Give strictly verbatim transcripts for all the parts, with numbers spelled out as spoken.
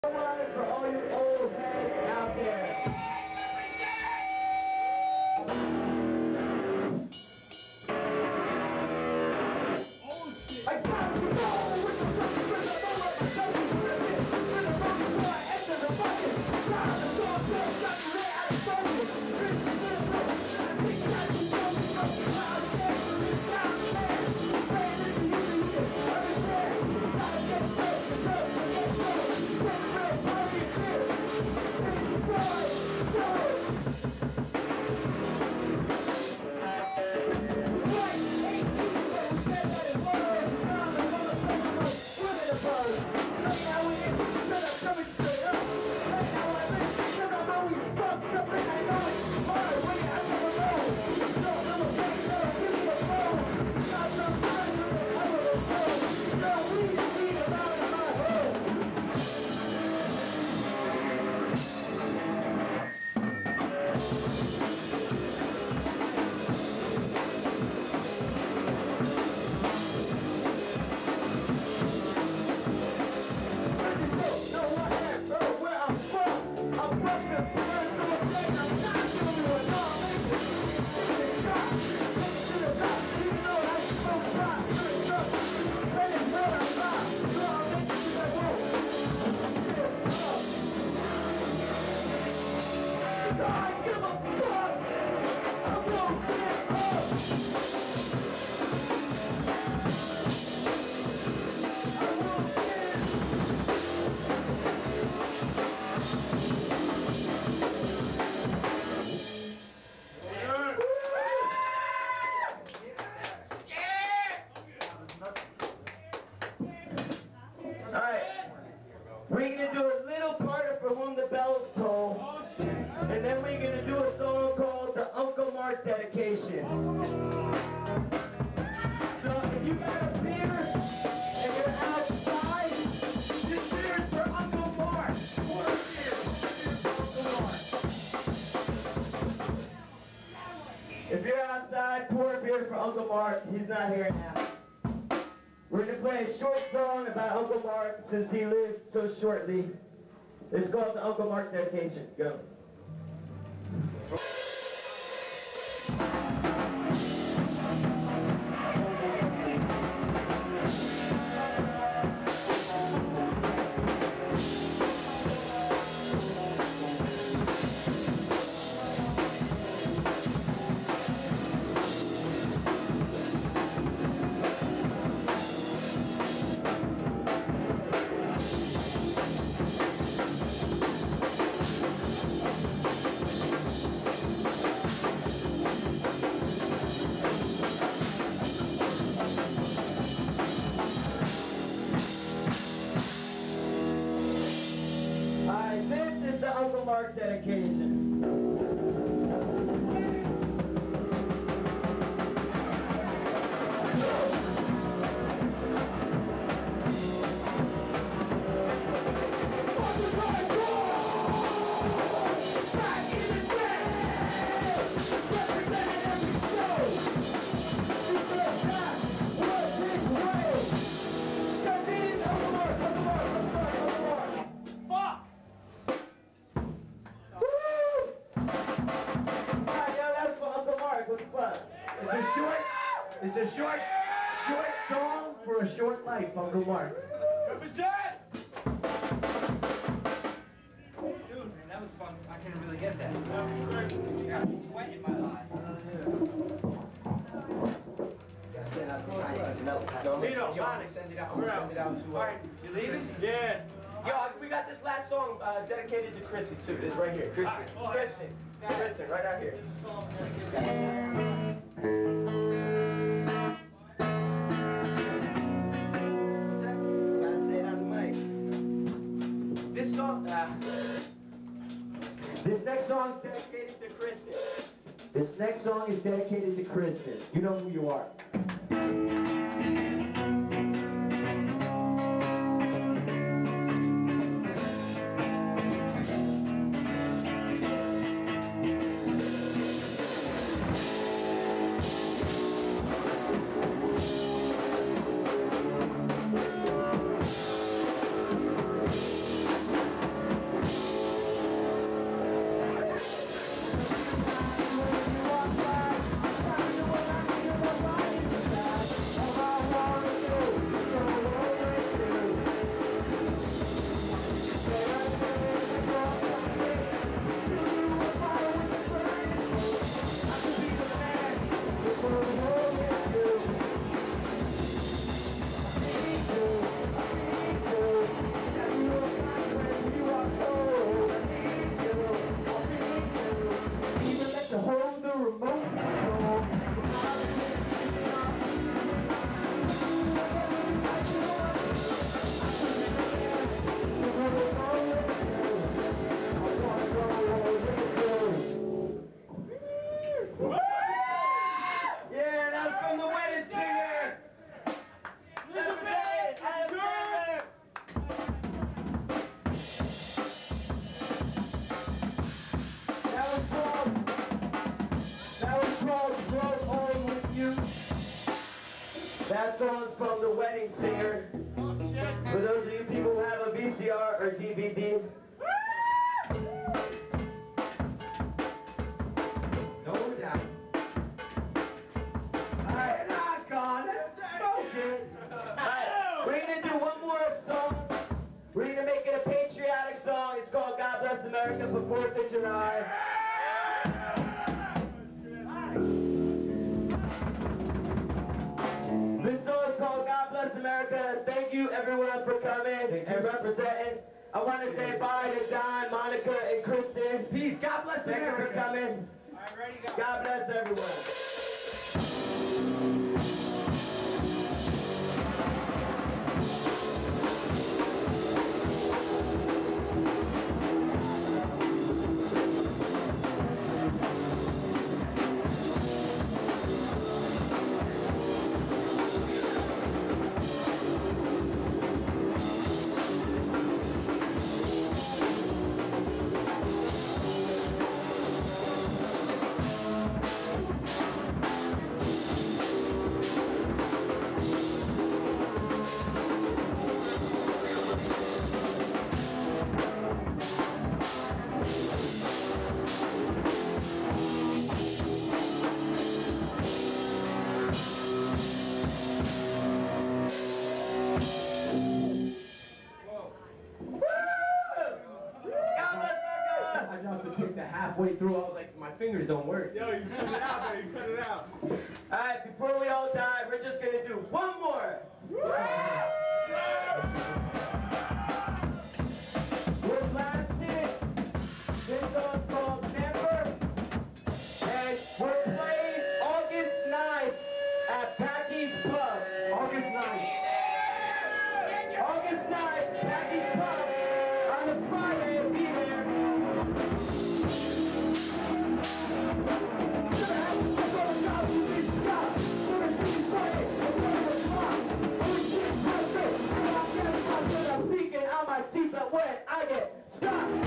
For all you old heads out there. I got to go with the fucking rhythm, the way the junkies rip it. With the funky boy, enter the bucket. Stop the door, girl, got you right out of focus. Rich to the floor, big cat, you don't be fucking loud, yeah. It's down there, playing this to you, you can understand. Gotta get close, the girls will get close. Get real, party, clear. Big boy, go. We're going to do a little part of For Whom the Bells Toll, and then we're going to do a song called the Uncle Mark Dedication. So if you got a beer and you're outside, this beer is for Uncle Mark. Pour a beer. This beer is for Uncle Mark. If you're outside, pour a beer for Uncle Mark. He's not here now. We're going to play a short song about Uncle Mark since he lived so shortly. It's called the Uncle Mark Dedication. Go. This is the Uncle Mark Dedication. It's a short, it's a short, short song for a short life, Uncle Mark. Represent! Dude, man, that was fun. I couldn't really get that. I got sweat in my eye. Tito, Bonnie, send it out. I'm send it out to. Uh, Alright, you leaving? Yeah. Yo, we got this last song uh, dedicated to Chrissy too. It's right here. Kristen. Kristen. Kristen, right out here. This song, uh, This next song is dedicated to Kristen. This next song is dedicated to Kristen. You know who you are. or D V D. No doubt. Alright, knock on it. Okay. Alright, we're gonna do one more song. We're gonna make it a patriotic song. It's called God Bless America for fourth of July. This song is called God Bless America. Thank you everyone for coming and representing. I want to say bye to Don, Monica, and Kristen. Peace. God bless Thank America. Thank you for coming. All right, ready, go. God bless everyone. Halfway through, I was like, my fingers don't work. Yo, you cut it out, man. You cut it out. All right, before we all die, we're just gonna do one more. We're blasting. This song's called Never, and we're playing August ninth at Packy's Pub. August ninth. August ninth, Packy's Pub. On a Friday, be there. I'm speaking on my seatbelt when I get stopped.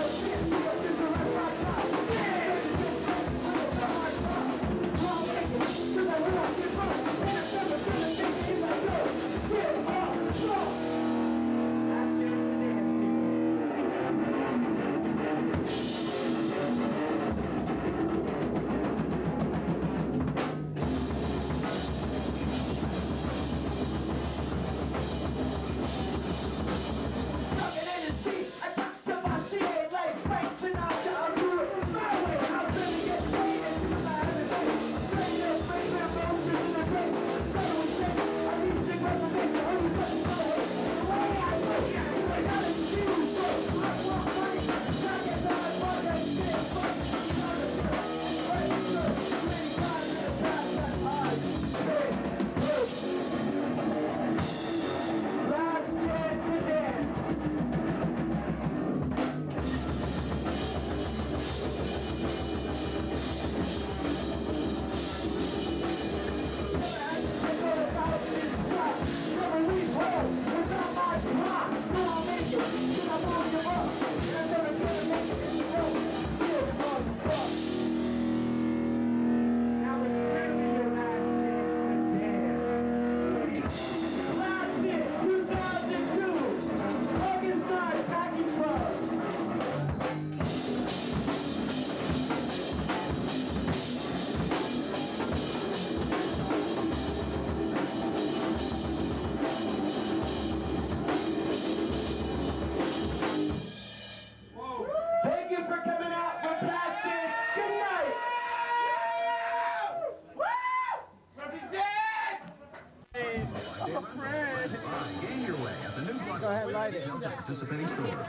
Participating store.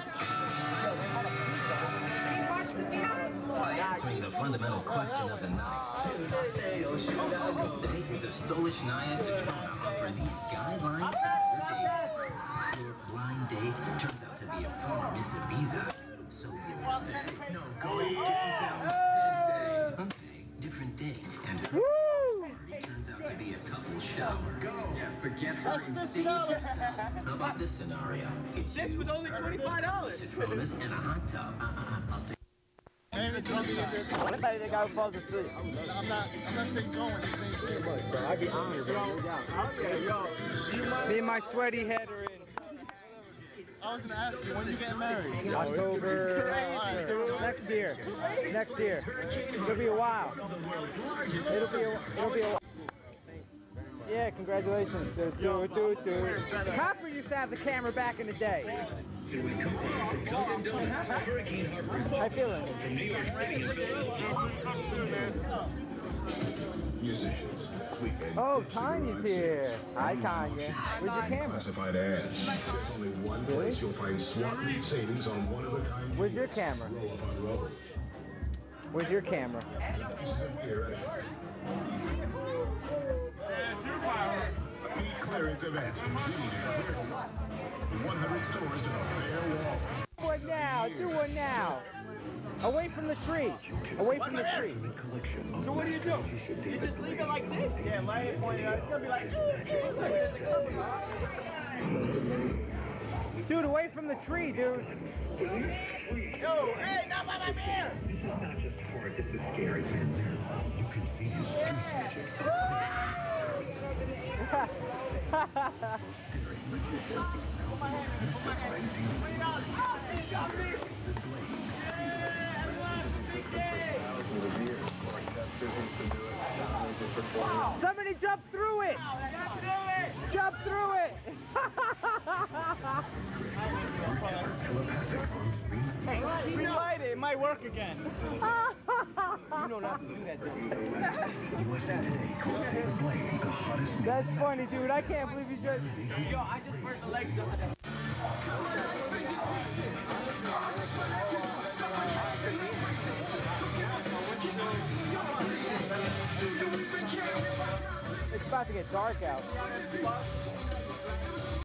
By answering the fundamental question of the night, the makers of Stolich Naya Citrona offer these guidelines for your date. Your blind date turns out to be a former Miss Ibiza. So yours today. No, go different Okay, different date. And her turns out to be a couple shower. Go. Yeah, forget her and save yourself. How about this scenario? It's This was only twenty-five dollars. Citronas and a hot tub. Uh-uh, I'll take. And it's gonna be a good. Anybody that got fall asleep? I'm not, unless they going, this thing's too much. Bro, I'd be honored, bro. No doubt. Okay, yo. You mind? Me and my sweaty head are in. It's I was gonna ask you, when you getting married? October next year. Next year. It'll be a while. It'll be a, it'll be a while. Yeah, congratulations. Do, do, do, do. Copper used to have the camera back in the day. How you feeling? Musicians. Oh, Tanya's here. Hi, Tanya. Where's your camera? Classified ads. There's only one place you'll find swap meet savings on one-of-a-kind. Where's your camera? Roll up on roll. Where's your camera? Here at a e-clearance event. We need to clear one hundred stores in a bare wall. Do one now. Do one now. Away from the tree. Away from the tree. So what do you do? You just leave it like this? Yeah, lay it pointed out. It's gonna be like. Dude, away from the tree, dude. Yo, hey, not by my bear! This is not just hard, this is scary. And now you can see his street magic. Somebody jump through it! Jump through it! Hey, relight it, it might work again. You know not to do that, don't you? U S A Today calls David Blaine the hottest. That's funny, dude. I can't believe you just... Yo, I just burst the legs up. It's about to get dark out.